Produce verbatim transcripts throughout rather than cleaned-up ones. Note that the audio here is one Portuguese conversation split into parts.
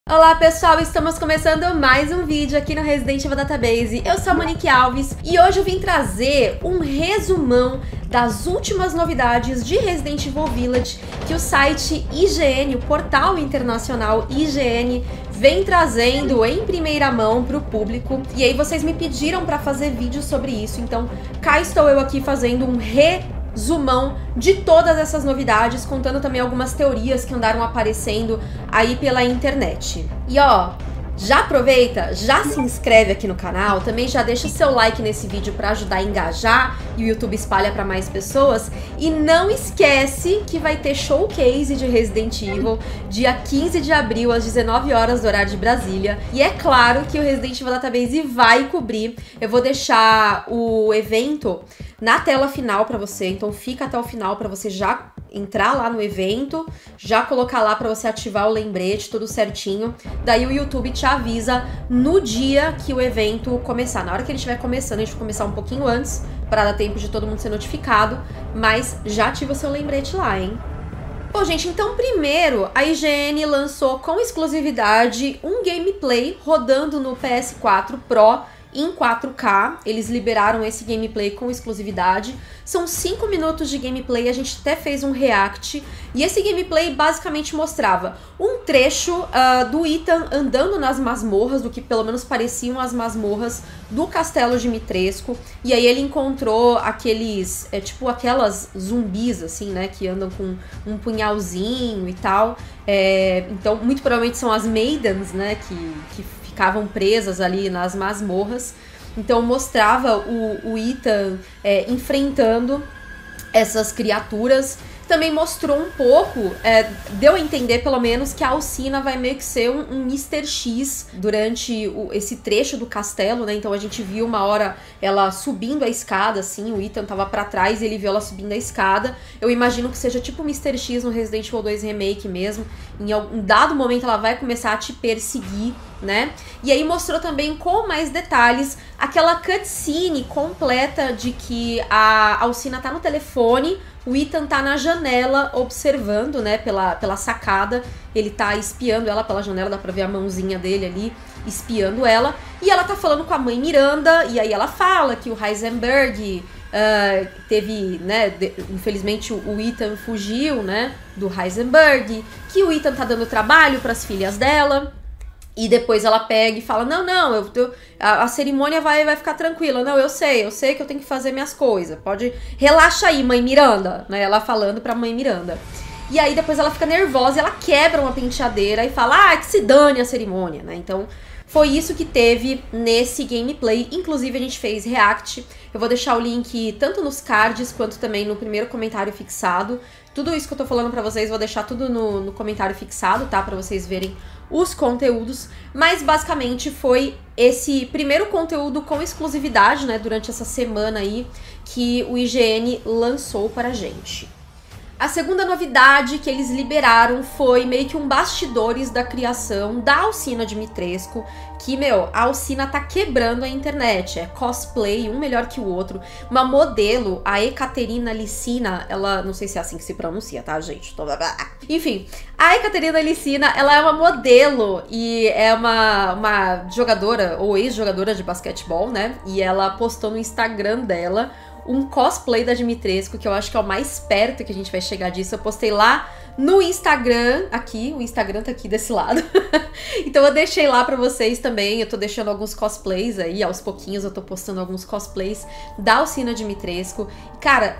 Olá pessoal, estamos começando mais um vídeo aqui no Resident Evil Database. Eu sou a Monique Alves e hoje eu vim trazer um resumão das últimas novidades de Resident Evil Village que o site I G N, o portal internacional I G N, vem trazendo em primeira mão para o público. E aí vocês me pediram para fazer vídeo sobre isso, então cá estou eu aqui fazendo um resumão Zoomão de todas essas novidades, contando também algumas teorias que andaram aparecendo aí pela internet. E ó, já aproveita, já se inscreve aqui no canal, também já deixa seu like nesse vídeo para ajudar a engajar e o YouTube espalha para mais pessoas. E não esquece que vai ter showcase de Resident Evil dia quinze de abril às dezenove horas do horário de Brasília. E é claro que o Resident Evil Database vai cobrir. Eu vou deixar o evento na tela final para você, então fica até o final para você já entrar lá no evento, já colocar lá para você ativar o lembrete, tudo certinho. Daí o YouTube te avisa no dia que o evento começar. Na hora que ele estiver começando, a gente vai começar um pouquinho antes, para dar tempo de todo mundo ser notificado, mas já ativa o seu lembrete lá, hein? Bom, gente, então primeiro a I G N lançou com exclusividade um gameplay rodando no P S quatro Pro em quatro K, eles liberaram esse gameplay com exclusividade. São cinco minutos de gameplay, a gente até fez um react. E esse gameplay basicamente mostrava um trecho uh, do Ethan andando nas masmorras, do que pelo menos pareciam as masmorras do Castelo Dimitrescu. E aí ele encontrou aqueles, é, tipo aquelas zumbis, assim, né, que andam com um punhalzinho e tal. É, então, muito provavelmente são as Maidens, né, que... que ficavam presas ali nas masmorras. Então mostrava o, o Ethan é, enfrentando essas criaturas. Também mostrou um pouco, é, deu a entender pelo menos que a Alcina vai meio que ser um, um mister X durante o, esse trecho do castelo, né? Então a gente viu uma hora ela subindo a escada, assim, o Ethan tava pra trás e ele viu ela subindo a escada. Eu imagino que seja tipo mister X no Resident Evil dois Remake mesmo. Em um dado momento ela vai começar a te perseguir, né? E aí mostrou também com mais detalhes aquela cutscene completa de que a Alcina tá no telefone, o Ethan tá na janela observando, né, pela, pela sacada, ele tá espiando ela pela janela, dá pra ver a mãozinha dele ali, espiando ela, e ela tá falando com a mãe Miranda, e aí ela fala que o Heisenberg uh, teve, né, de, infelizmente o, o Ethan fugiu, né, do Heisenberg, que o Ethan tá dando trabalho pras filhas dela. E depois ela pega e fala, não, não, eu, eu, a, a cerimônia vai, vai ficar tranquila. Não, eu sei, eu sei que eu tenho que fazer minhas coisas. Pode, relaxa aí, mãe Miranda, né? Ela falando pra mãe Miranda. E aí depois ela fica nervosa e ela quebra uma penteadeira e fala, ah, que se dane a cerimônia, né? Então foi isso que teve nesse gameplay. Inclusive a gente fez react. Eu vou deixar o link tanto nos cards quanto também no primeiro comentário fixado. Tudo isso que eu tô falando pra vocês, vou deixar tudo no, no comentário fixado, tá? Pra vocês verem os conteúdos, mas basicamente foi esse primeiro conteúdo com exclusividade, né, durante essa semana aí, que o I G N lançou pra gente. A segunda novidade que eles liberaram foi meio que um bastidores da criação da Alcina Dimitrescu, que, meu, a Alcina tá quebrando a internet, é cosplay, um melhor que o outro. Uma modelo, a Ekaterina Licina, ela, não sei se é assim que se pronuncia, tá, gente? Enfim, a Ekaterina Licina, ela é uma modelo e é uma, uma jogadora, ou ex-jogadora de basquetebol, né? E ela postou no Instagram dela um cosplay da Dimitrescu, que eu acho que é o mais perto que a gente vai chegar disso. Eu postei lá no Instagram, aqui, o Instagram tá aqui desse lado. Então eu deixei lá pra vocês também, eu tô deixando alguns cosplays aí, aos pouquinhos eu tô postando alguns cosplays da Alcina Dimitrescu. Cara,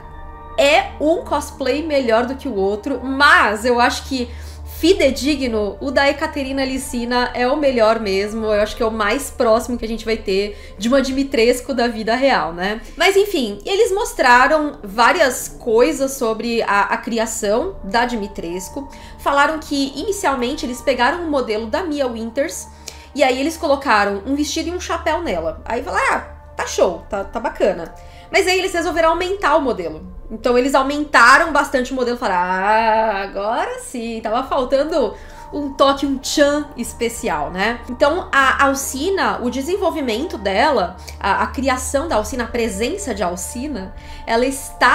é um cosplay melhor do que o outro, mas eu acho que fidedigno, o da Ekaterina Licina é o melhor mesmo, eu acho que é o mais próximo que a gente vai ter de uma Dimitrescu da vida real, né? Mas enfim, eles mostraram várias coisas sobre a, a criação da Dimitrescu, falaram que inicialmente eles pegaram um modelo da Mia Winters e aí eles colocaram um vestido e um chapéu nela, aí falaram, ah, tá show, tá, tá bacana. Mas aí eles resolveram aumentar o modelo. Então eles aumentaram bastante o modelo e falaram, ah, agora sim, tava faltando um toque, um tchan especial, né? Então a Alcina, o desenvolvimento dela, a, a criação da Alcina, a presença de Alcina, ela está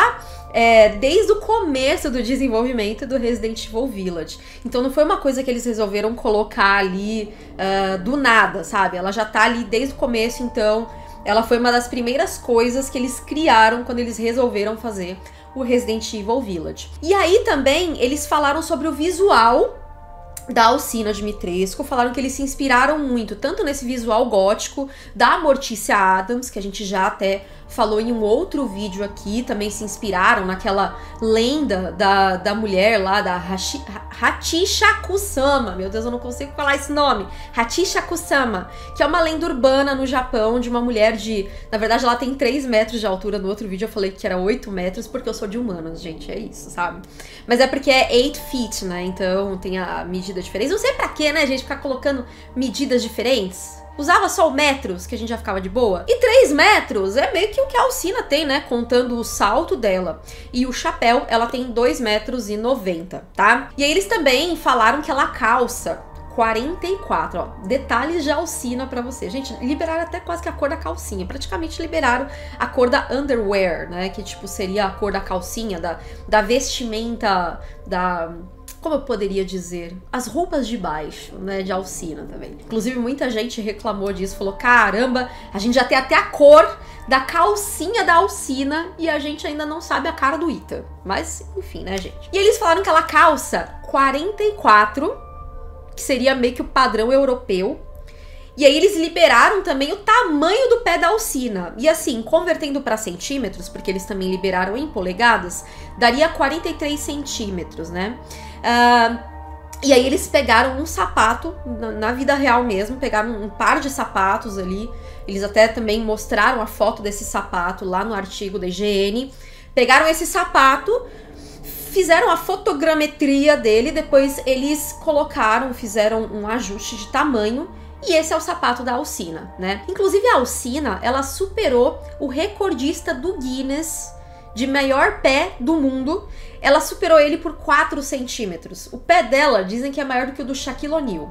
é, desde o começo do desenvolvimento do Resident Evil Village. Então não foi uma coisa que eles resolveram colocar ali uh, do nada, sabe? Ela já tá ali desde o começo, então ela foi uma das primeiras coisas que eles criaram quando eles resolveram fazer o Resident Evil Village. E aí também eles falaram sobre o visual da Alcina Dimitrescu, falaram que eles se inspiraram muito, tanto nesse visual gótico da Morticia Addams, que a gente já até falou em um outro vídeo aqui, também se inspiraram naquela lenda da, da mulher lá, da Hashi, Hattusha Kusama, meu Deus, eu não consigo falar esse nome, Hattusha Kusama, que é uma lenda urbana no Japão, de uma mulher de, na verdade ela tem três metros de altura, no outro vídeo eu falei que era oito metros, porque eu sou de humanas, gente, é isso, sabe? Mas é porque é eight feet, né, então tem a medida diferente, não sei pra quê, né, gente, ficar colocando medidas diferentes. Usava só o metros, que a gente já ficava de boa. E três metros é meio que o que a Alcina tem, né? Contando o salto dela. E o chapéu, ela tem dois metros e noventa, tá? E aí eles também falaram que ela calça quarenta e quatro, ó. Detalhes de Alcina pra você. Gente, liberaram até quase que a cor da calcinha. Praticamente liberaram a cor da underwear, né? Que, tipo, seria a cor da calcinha, da, da vestimenta, da... como eu poderia dizer, as roupas de baixo, né, de Alcina também. Inclusive, muita gente reclamou disso, falou, caramba, a gente já tem até a cor da calcinha da Alcina e a gente ainda não sabe a cara do Ethan. Mas, enfim, né, gente? E eles falaram que ela calça quarenta e quatro, que seria meio que o padrão europeu. E aí eles liberaram também o tamanho do pé da Alcina. E assim, convertendo para centímetros, porque eles também liberaram em polegadas, daria quarenta e três centímetros, né? Uh, e aí eles pegaram um sapato, na, na vida real mesmo, pegaram um par de sapatos ali. Eles até também mostraram a foto desse sapato lá no artigo da I G N. Pegaram esse sapato, fizeram a fotogrametria dele, depois eles colocaram, fizeram um ajuste de tamanho. E esse é o sapato da Alcina, né? Inclusive a Alcina, ela superou o recordista do Guinness de maior pé do mundo. Ela superou ele por quatro centímetros. O pé dela dizem que é maior do que o do Shaquille O'Neal,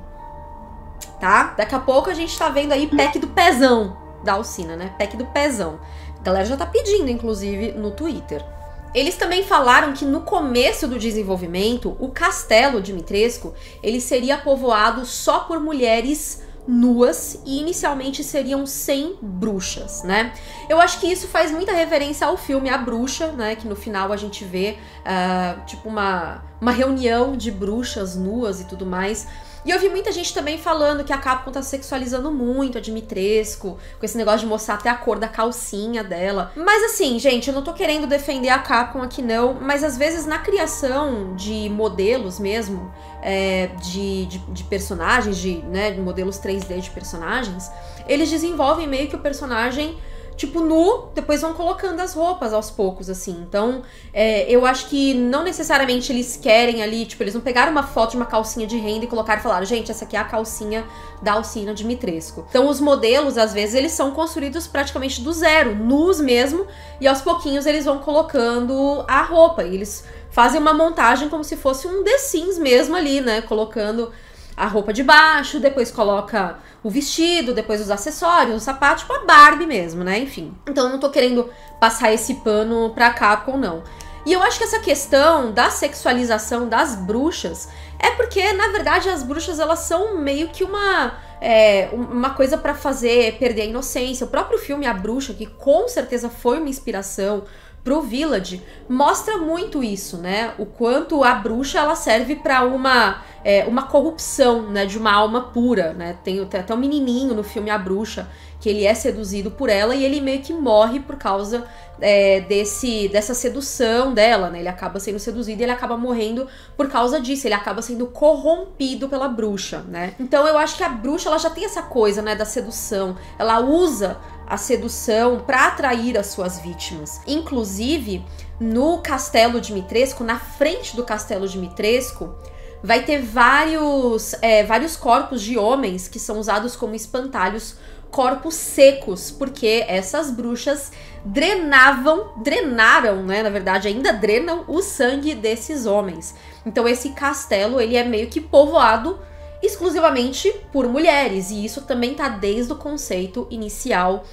tá? Daqui a pouco a gente tá vendo aí pack do pezão da Alcina, né? Pack do pezão. A galera já tá pedindo, inclusive, no Twitter. Eles também falaram que no começo do desenvolvimento, o castelo Dimitrescu, ele seria povoado só por mulheres nuas e inicialmente seriam cem bruxas, né? Eu acho que isso faz muita referência ao filme A Bruxa, né? Que no final a gente vê, uh, tipo, uma, uma reunião de bruxas nuas e tudo mais. E eu vi muita gente também falando que a Capcom tá sexualizando muito a Dimitrescu, com esse negócio de mostrar até a cor da calcinha dela. Mas assim, gente, eu não tô querendo defender a Capcom aqui não, mas às vezes na criação de modelos mesmo, é, de, de, de personagens, de, né, de modelos três D de personagens, eles desenvolvem meio que o personagem tipo nu, depois vão colocando as roupas aos poucos, assim. Então, é, eu acho que não necessariamente eles querem ali, tipo, eles não pegaram uma foto de uma calcinha de renda e colocaram e falaram, gente, essa aqui é a calcinha da Alcina Dimitrescu. Então, os modelos, às vezes, eles são construídos praticamente do zero, nus mesmo, e aos pouquinhos eles vão colocando a roupa. E eles fazem uma montagem como se fosse um The Sims mesmo ali, né? Colocando a roupa de baixo, depois coloca o vestido, depois os acessórios, o sapato, tipo a Barbie mesmo, né? Enfim. Então eu não tô querendo passar esse pano pra Capcom, não. E eu acho que essa questão da sexualização das bruxas é porque, na verdade, as bruxas, elas são meio que uma, é, uma coisa pra fazer perder a inocência. O próprio filme A Bruxa, que com certeza foi uma inspiração pro Village, mostra muito isso, né? O quanto a bruxa, ela serve pra uma, é, uma corrupção, né? De uma alma pura, né? Tem, tem até um menininho no filme A Bruxa, que ele é seduzido por ela e ele meio que morre por causa é, desse, dessa sedução dela, né? Ele acaba sendo seduzido e ele acaba morrendo por causa disso, ele acaba sendo corrompido pela bruxa, né? Então eu acho que a bruxa, ela já tem essa coisa, né? Da sedução, ela usa a sedução para atrair as suas vítimas. Inclusive, no Castelo Dimitrescu, na frente do Castelo Dimitrescu, vai ter vários, é, vários corpos de homens que são usados como espantalhos, corpos secos, porque essas bruxas drenavam, drenaram, né, na verdade ainda drenam o sangue desses homens. Então esse castelo, ele é meio que povoado exclusivamente por mulheres, e isso também tá desde o conceito inicial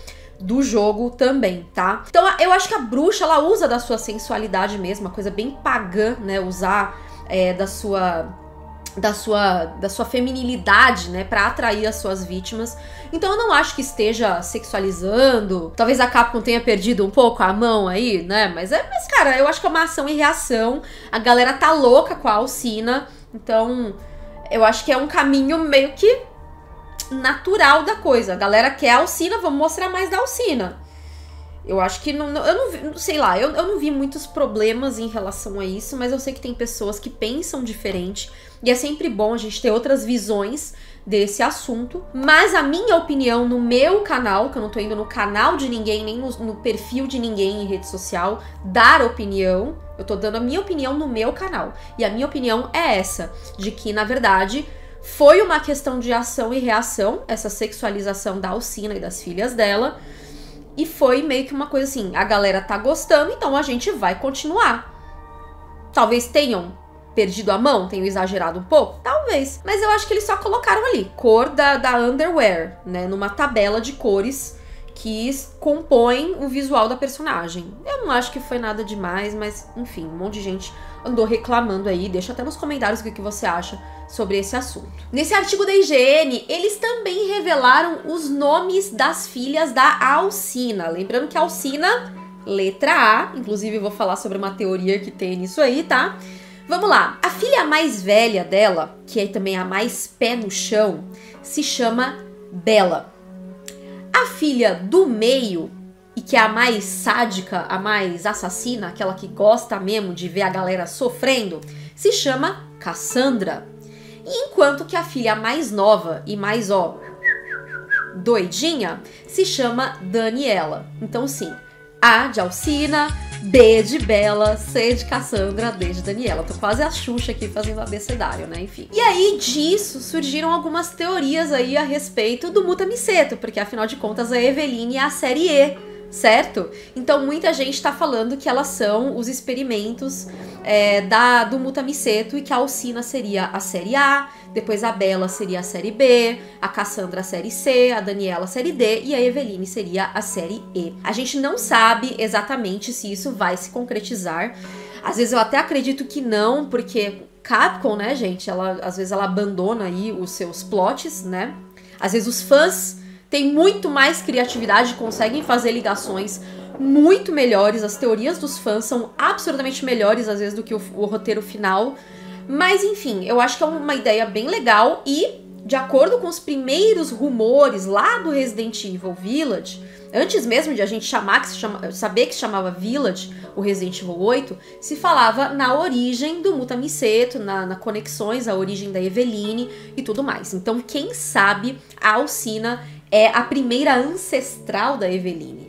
do jogo também, tá? Então eu acho que a bruxa, ela usa da sua sensualidade mesmo, uma coisa bem pagã, né? Usar é, da sua... da sua, da sua feminilidade, né, pra atrair as suas vítimas. Então eu não acho que esteja sexualizando. Talvez a Capcom tenha perdido um pouco a mão aí, né, mas, é, mas cara, eu acho que é uma ação e reação. A galera tá louca com a Alcina, então eu acho que é um caminho meio que natural da coisa. A galera quer a Alcina, vamos mostrar mais da Alcina. Eu acho que, não, eu não vi, sei lá, eu, eu não vi muitos problemas em relação a isso, mas eu sei que tem pessoas que pensam diferente, e é sempre bom a gente ter outras visões desse assunto. Mas a minha opinião no meu canal, que eu não tô indo no canal de ninguém, nem no, no perfil de ninguém em rede social, dar opinião, eu tô dando a minha opinião no meu canal. E a minha opinião é essa, de que, na verdade, foi uma questão de ação e reação, essa sexualização da Alcina e das filhas dela. E foi meio que uma coisa assim, a galera tá gostando, então a gente vai continuar. Talvez tenham perdido a mão, tenham exagerado um pouco, talvez. Mas eu acho que eles só colocaram ali, cor da, da underwear, né, numa tabela de cores que compõem o visual da personagem. Eu não acho que foi nada demais, mas enfim, um monte de gente andou reclamando aí. Deixa até nos comentários o que você acha sobre esse assunto. Nesse artigo da I G N, eles também revelaram os nomes das filhas da Alcina. Lembrando que a Alcina, letra A, inclusive eu vou falar sobre uma teoria que tem nisso aí, tá? Vamos lá. A filha mais velha dela, que é também a mais pé no chão, se chama Bella. A filha do meio, e que é a mais sádica, a mais assassina, aquela que gosta mesmo de ver a galera sofrendo, se chama Cassandra. E enquanto que a filha mais nova e mais, ó, doidinha, se chama Daniela. Então, sim, A de Alcina, B de Bella, C de Cassandra, D de Daniela. Tô quase a Xuxa aqui fazendo abecedário, né? Enfim. E aí, disso, surgiram algumas teorias aí a respeito do Mutamiseto, porque afinal de contas a Eveline é a série E, certo? Então muita gente tá falando que elas são os experimentos é, da, do Mutamiseto e que a Alcina seria a série A, depois a Bella seria a série B, a Cassandra a série C, a Daniela a série D e a Eveline seria a série E. A gente não sabe exatamente se isso vai se concretizar. Às vezes eu até acredito que não, porque Capcom, né, gente, ela, às vezes ela abandona aí os seus plots, né? Às vezes os fãs têm muito mais criatividade, conseguem fazer ligações muito melhores. As teorias dos fãs são absolutamente melhores, às vezes, do que o, o roteiro final. Mas, enfim, eu acho que é uma ideia bem legal e, de acordo com os primeiros rumores lá do Resident Evil Village, antes mesmo de a gente chamar, que se chama, saber que se chamava Village, o Resident Evil oito, se falava na origem do Mutamiseto, na, na conexões, a origem da Eveline e tudo mais. Então, quem sabe a Alcina é a primeira ancestral da Eveline.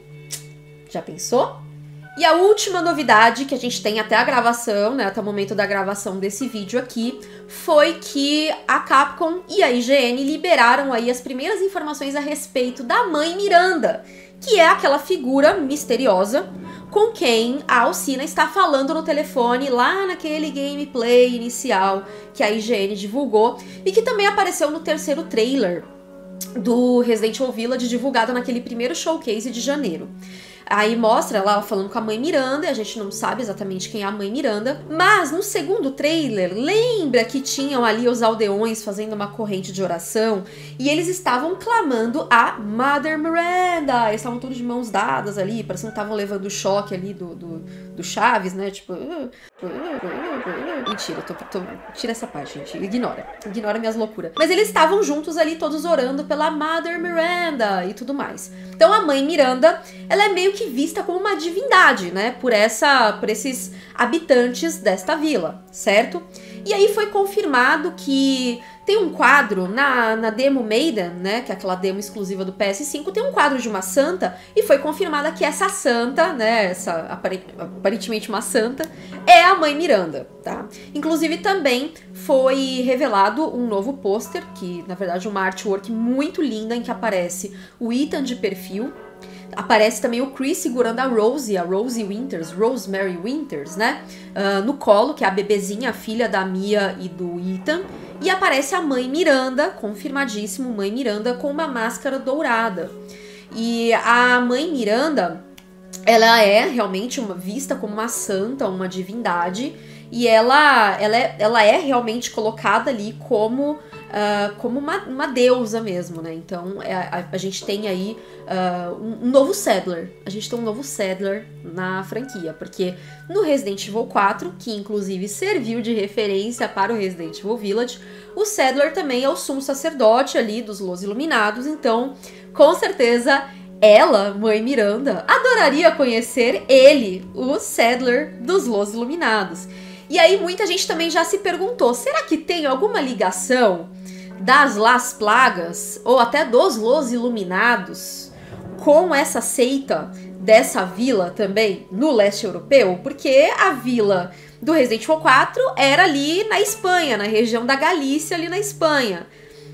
Já pensou? E a última novidade que a gente tem até a gravação, né, até o momento da gravação desse vídeo aqui, foi que a Capcom e a I G N liberaram aí as primeiras informações a respeito da mãe Miranda, que é aquela figura misteriosa com quem a Alcina está falando no telefone lá naquele gameplay inicial que a I G N divulgou e que também apareceu no terceiro trailer do Resident Evil Village, divulgado naquele primeiro showcase de janeiro. Aí mostra ela falando com a mãe Miranda, e a gente não sabe exatamente quem é a mãe Miranda, mas no segundo trailer, lembra que tinham ali os aldeões fazendo uma corrente de oração, e eles estavam clamando a Mother Miranda, eles estavam todos de mãos dadas ali, parecendo que estavam levando o choque ali do, do, do Chaves, né, tipo... Uh, uh, uh, uh, uh. Mentira, tô, tô, tira essa parte, gente, ignora, ignora minhas loucuras. Mas eles estavam juntos ali, todos orando pela Mother Miranda e tudo mais. Então a mãe Miranda, ela é meio que vista como uma divindade, né, por, essa, por esses habitantes desta vila, certo? E aí foi confirmado que tem um quadro na, na demo Maiden, né, que é aquela demo exclusiva do P S cinco, tem um quadro de uma santa, e foi confirmada que essa santa, né, essa aparentemente uma santa, é a mãe Miranda, tá? Inclusive também foi revelado um novo pôster, que na verdade é uma artwork muito linda, em que aparece o Ethan de perfil, aparece também o Chris segurando a Rosie, a Rosie Winters, Rosemary Winters, né? Uh, no colo, que é a bebezinha, a filha da Mia e do Ethan. E aparece a mãe Miranda, confirmadíssimo, mãe Miranda, com uma máscara dourada. E a mãe Miranda, ela é realmente uma, vista como uma santa, uma divindade, e ela, ela, é, ela é realmente colocada ali como, uh, como uma, uma deusa mesmo, né? Então a, a gente tem aí uh, um, um novo Saddler. A gente tem um novo Saddler na franquia, porque no Resident Evil quatro, que inclusive serviu de referência para o Resident Evil Village, o Saddler também é o sumo sacerdote ali dos Los Iluminados, então com certeza ela, mãe Miranda, adoraria conhecer ele, o Saddler dos Los Iluminados. E aí muita gente também já se perguntou, será que tem alguma ligação das Las Plagas, ou até dos Los Iluminados, com essa seita dessa vila também no leste europeu? Porque a vila do Resident Evil quatro era ali na Espanha, na região da Galícia, ali na Espanha.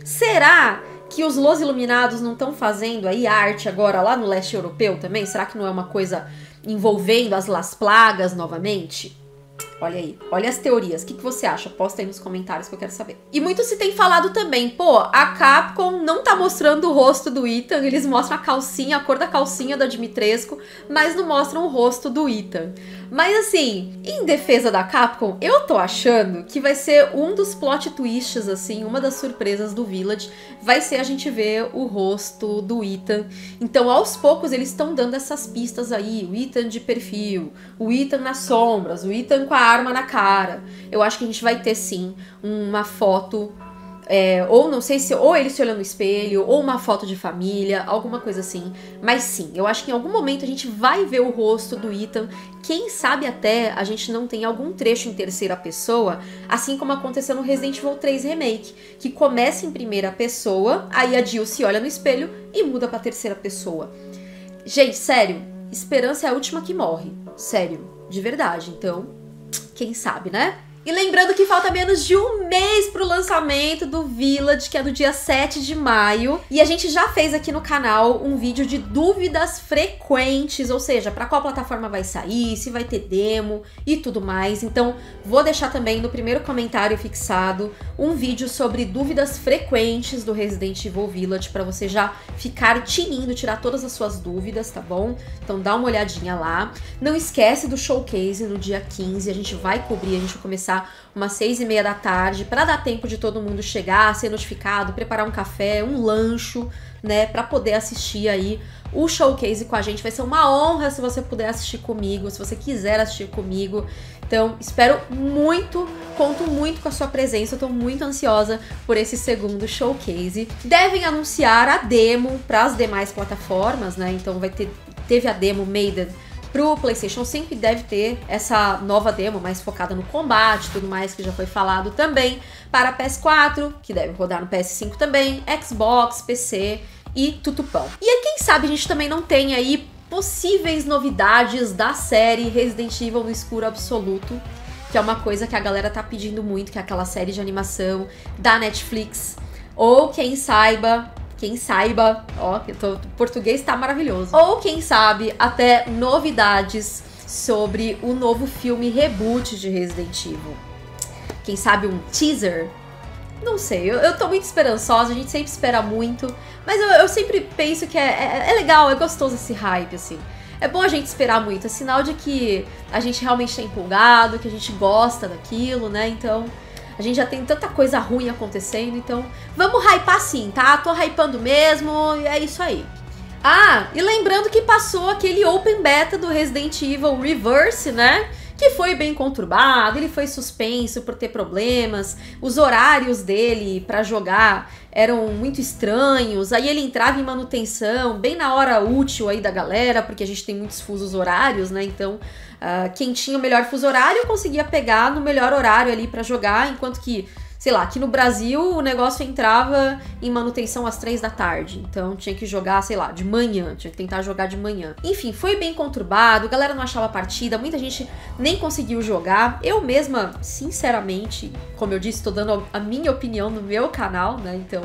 Será que os Los Iluminados não estão fazendo aí arte agora lá no leste europeu também? Será que não é uma coisa envolvendo as Las Plagas novamente? Olha aí, olha as teorias. O que, que você acha? Posta aí nos comentários que eu quero saber. E muito se tem falado também, pô, a Capcom não tá mostrando o rosto do Ethan, eles mostram a calcinha, a cor da calcinha da Dimitrescu, mas não mostram o rosto do Ethan. Mas assim, em defesa da Capcom, eu tô achando que vai ser um dos plot twists, assim, uma das surpresas do Village, vai ser a gente ver o rosto do Ethan. Então, aos poucos, eles estão dando essas pistas aí, o Ethan de perfil, o Ethan nas sombras, o Ethan com a arma na cara. Eu acho que a gente vai ter, sim, uma foto... É, ou não sei se, ou ele se olhando no espelho, ou uma foto de família, alguma coisa assim. Mas sim, eu acho que em algum momento a gente vai ver o rosto do Ethan. Quem sabe até a gente não tem algum trecho em terceira pessoa, assim como aconteceu no Resident Evil três Remake, que começa em primeira pessoa, aí a Jill se olha no espelho e muda pra terceira pessoa. Gente, sério, esperança é a última que morre. Sério, de verdade. Então, quem sabe, né? E lembrando que falta menos de um mês pro lançamento do Village, que é no dia sete de maio. E a gente já fez aqui no canal um vídeo de dúvidas frequentes, ou seja, para qual plataforma vai sair, se vai ter demo e tudo mais. Então, vou deixar também no primeiro comentário fixado um vídeo sobre dúvidas frequentes do Resident Evil Village, para você já ficar tinindo, tirar todas as suas dúvidas, tá bom? Então dá uma olhadinha lá. Não esquece do showcase no dia quinze, a gente vai cobrir, a gente vai começar umas seis e meia da tarde, para dar tempo de todo mundo chegar, ser notificado, preparar um café, um lancho, né, para poder assistir aí o showcase com a gente. Vai ser uma honra se você puder assistir comigo, se você quiser assistir comigo. Então, espero muito, conto muito com a sua presença, eu tô muito ansiosa por esse segundo showcase. Devem anunciar a demo para as demais plataformas, né, então vai ter, teve a demo Maiden pro PlayStation cinco e deve ter essa nova demo mais focada no combate e tudo mais, que já foi falado também, para P S quatro, que deve rodar no P S cinco também, Xbox, P C e tutupão. E aí, quem sabe a gente também não tem aí possíveis novidades da série Resident Evil no Escuro Absoluto, que é uma coisa que a galera tá pedindo muito, que é aquela série de animação da Netflix, ou quem saiba... Quem saiba, ó, que tô, o português tá maravilhoso. Ou quem sabe até novidades sobre o novo filme reboot de Resident Evil. Quem sabe um teaser? Não sei, eu, eu tô muito esperançosa, a gente sempre espera muito, mas eu, eu sempre penso que é, é, é legal, é gostoso esse hype, assim. É bom a gente esperar muito, é sinal de que a gente realmente tá empolgado, que a gente gosta daquilo, né, então... A gente já tem tanta coisa ruim acontecendo, então vamos hypar sim, tá? Tô hypando mesmo e é isso aí. Ah, e lembrando que passou aquele Open Beta do Resident Evil Reverse, né? Que foi bem conturbado, ele foi suspenso por ter problemas, os horários dele pra jogar eram muito estranhos, aí ele entrava em manutenção bem na hora útil aí da galera, porque a gente tem muitos fusos horários, né, então uh, quem tinha o melhor fuso horário conseguia pegar no melhor horário ali pra jogar, enquanto que, sei lá, aqui no Brasil o negócio entrava em manutenção às três da tarde, então tinha que jogar, sei lá, de manhã, tinha que tentar jogar de manhã. Enfim, foi bem conturbado, a galera não achava partida, muita gente nem conseguiu jogar. Eu mesma, sinceramente, como eu disse, tô dando a minha opinião no meu canal, né, então...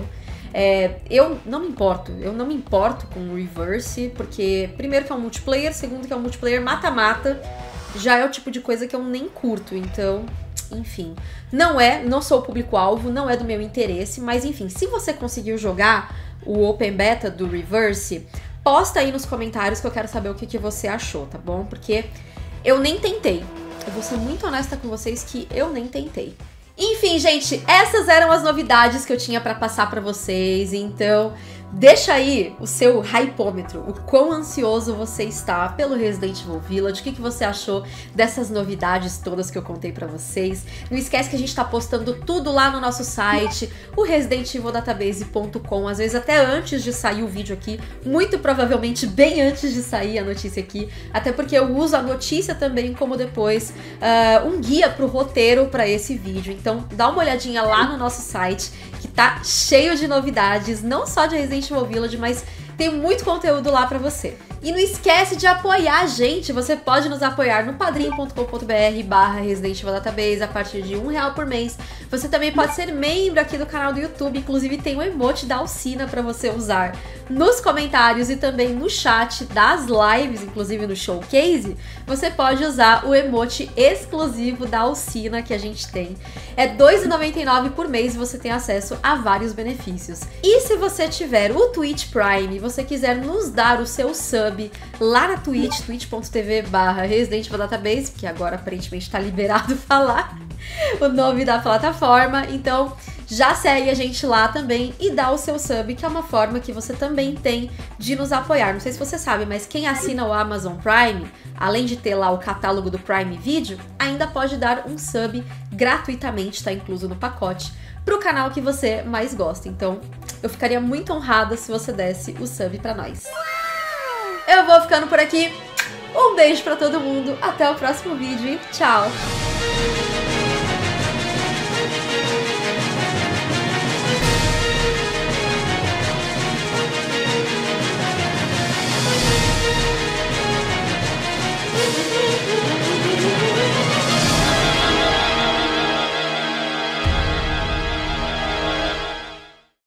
É, eu não me importo, eu não me importo com o Reverse, porque primeiro que é um multiplayer, segundo que é um multiplayer mata-mata, já é o tipo de coisa que eu nem curto, então... Enfim, não é, não sou o público-alvo, não é do meu interesse, mas enfim, se você conseguiu jogar o Open Beta do Reverse, posta aí nos comentários que eu quero saber o que, que você achou, tá bom? Porque eu nem tentei. Eu vou ser muito honesta com vocês que eu nem tentei. Enfim, gente, essas eram as novidades que eu tinha pra passar pra vocês, então deixa aí o seu hypômetro, o quão ansioso você está pelo Resident Evil Village, o que, que você achou dessas novidades todas que eu contei pra vocês. Não esquece que a gente tá postando tudo lá no nosso site, o resident evil database ponto com, às vezes até antes de sair o vídeo aqui, muito provavelmente bem antes de sair a notícia aqui, até porque eu uso a notícia também como depois uh, um guia pro roteiro pra esse vídeo. Então dá uma olhadinha lá no nosso site, que tá cheio de novidades, não só de Resident Evil Village, mas tem muito conteúdo lá pra você. E não esquece de apoiar a gente, você pode nos apoiar no padrim ponto com ponto br barra Resident Evil Database a partir de um real por mês. Você também pode ser membro aqui do canal do YouTube, inclusive tem o emote da Alcina pra você usar nos comentários e também no chat das lives, inclusive no showcase, você pode usar o emote exclusivo da Alcina que a gente tem. É dois reais e noventa e nove centavos por mês e você tem acesso a vários benefícios. E se você tiver o Twitch Prime e você quiser nos dar o seu sub lá na Twitch, twitch ponto tv barra Resident Evil Database, que agora aparentemente tá liberado falar o nome da plataforma, então já segue a gente lá também e dá o seu sub, que é uma forma que você também tem de nos apoiar. Não sei se você sabe, mas quem assina o Amazon Prime, além de ter lá o catálogo do Prime Video, ainda pode dar um sub gratuitamente, tá incluso no pacote, pro canal que você mais gosta. Então, eu ficaria muito honrada se você desse o sub pra nós. Eu vou ficando por aqui. Um beijo pra todo mundo, até o próximo vídeo e tchau!